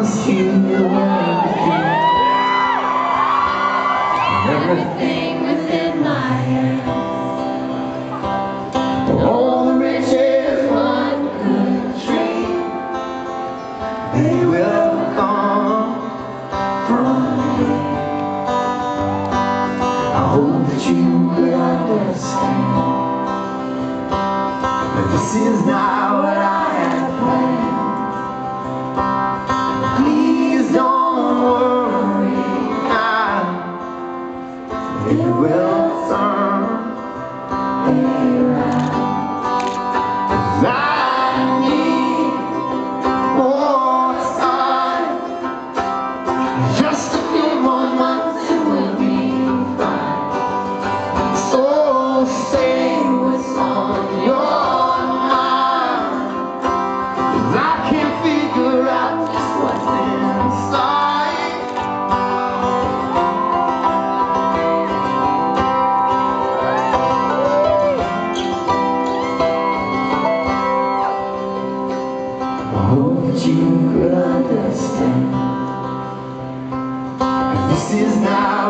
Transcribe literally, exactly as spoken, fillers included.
promise you everything, everything within my hands. all the riches one could dream, they will come from me. I hope that you will understand that this is not what I had planned. Please don't worry now, it will turn around. 'Cause I need more time, just a few more months it will be fine. So say what's on your mind, 'cause I can't figure out just what's inside. I hope that you could understand, this is not